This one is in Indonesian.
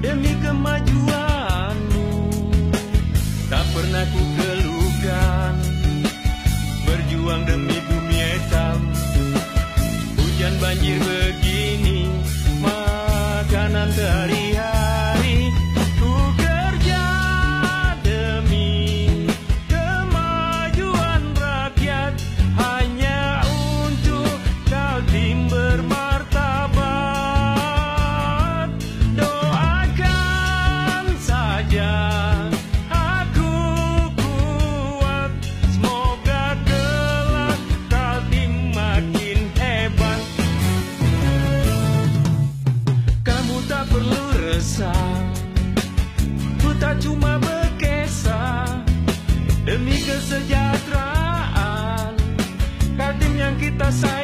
demi kemajuanmu. Tak pernah ku keluhkan, berjuang demi bumi hitam. Hujan banjir begini, makanan sehari-hari. Ku kerja demi kemajuan rakyat, hanya untuk Kaltim bermartabat. Doakan saja aku kuat, semoga kelak Kaltim makin hebat. Kamu tak perlu resah, ku tak cuma berkesah demi kesejahteraan Kaltim yang kita sayang.